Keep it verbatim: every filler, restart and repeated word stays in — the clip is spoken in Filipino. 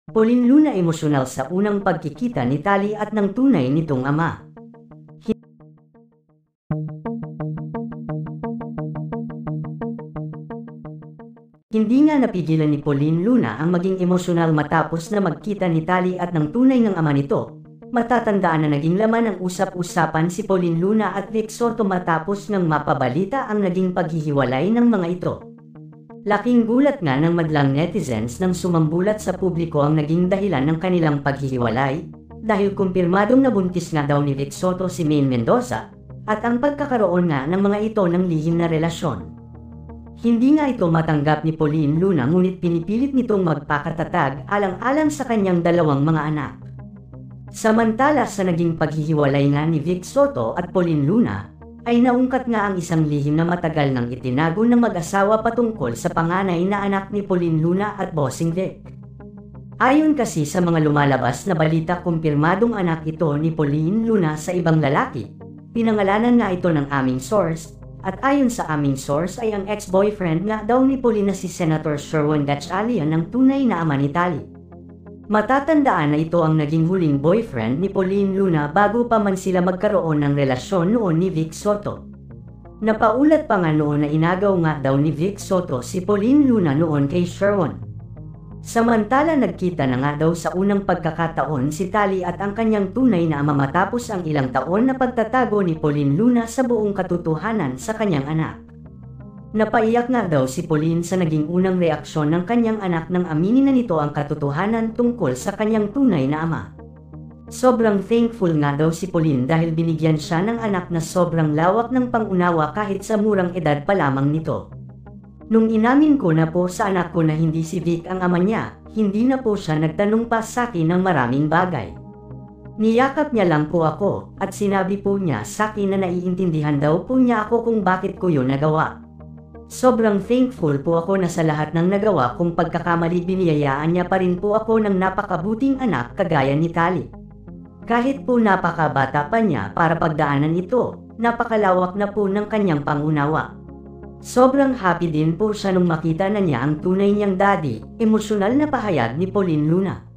Pauline Luna emosyonal sa unang pagkikita ni Tali at ng tunay nitong ama. Hindi nga napigilan ni Pauline Luna ang maging emosyonal matapos na magkita ni Tali at ng tunay ng ama nito. Matatandaan na naging laman ng usap-usapan si Pauline Luna at Vic Soto matapos ng mapabalita ang naging paghihiwalay ng mga ito. Laking gulat nga ng madlang netizens nang sumambulat sa publiko ang naging dahilan ng kanilang paghihiwalay, dahil kumpirmadong nabuntis nga daw ni Vic Soto si Maine Mendoza, at ang pagkakaroon nga ng mga ito ng lihim na relasyon. Hindi nga ito matanggap ni Pauline Luna ngunit pinipilit nitong magpakatatag alang-alang sa kanyang dalawang mga anak. Samantala sa naging paghihiwalay nga ni Vic Soto at Pauline Luna, ay naungkat nga ang isang lihim na matagal nang itinago ng mag-asawa patungkol sa panganay na anak ni Pauline Luna at Bossing Vic. Ayon kasi sa mga lumalabas na balita, kumpirmadong anak ito ni Pauline Luna sa ibang lalaki. Pinangalanan nga ito ng aming source, at ayon sa aming source ay ang ex-boyfriend nga daw ni Pauline na si Senator Sherwin Gatchalian ang tunay na ama ni Tali. Matatandaan na ito ang naging huling boyfriend ni Pauline Luna bago pa man sila magkaroon ng relasyon noon ni Vic Soto. Napaulat pa nga noon na inagaw nga daw ni Vic Soto si Pauline Luna noon kay Sherwin. Samantala nagkita na nga daw sa unang pagkakataon si Tali at ang kanyang tunay na ama matapos ang ilang taon na pagtatago ni Pauline Luna sa buong katotohanan sa kanyang anak. Napaiyak nga daw si Pauline sa naging unang reaksyon ng kanyang anak nang aminin na nito ang katotohanan tungkol sa kanyang tunay na ama. Sobrang thankful nga daw si Pauline dahil binigyan siya ng anak na sobrang lawak ng pangunawa kahit sa murang edad pa lamang nito. Nung inamin ko na po sa anak ko na hindi si Vic ang ama niya, hindi na po siya nagtanong pa sa akin ng maraming bagay. Niyakap niya lang po ako at sinabi po niya sa akin na naiintindihan daw po niya ako kung bakit ko yun nagawa. Sobrang thankful po ako na sa lahat ng nagawa kong pagkakamali biniyayaan niya pa rin po ako ng napakabuting anak kagaya ni Tali. Kahit po napakabata pa niya para pagdaanan ito, napakalawak na po ng kanyang pangunawa. Sobrang happy din po siya nung makita na niya ang tunay niyang daddy, emosyonal na pahayag ni Pauline Luna.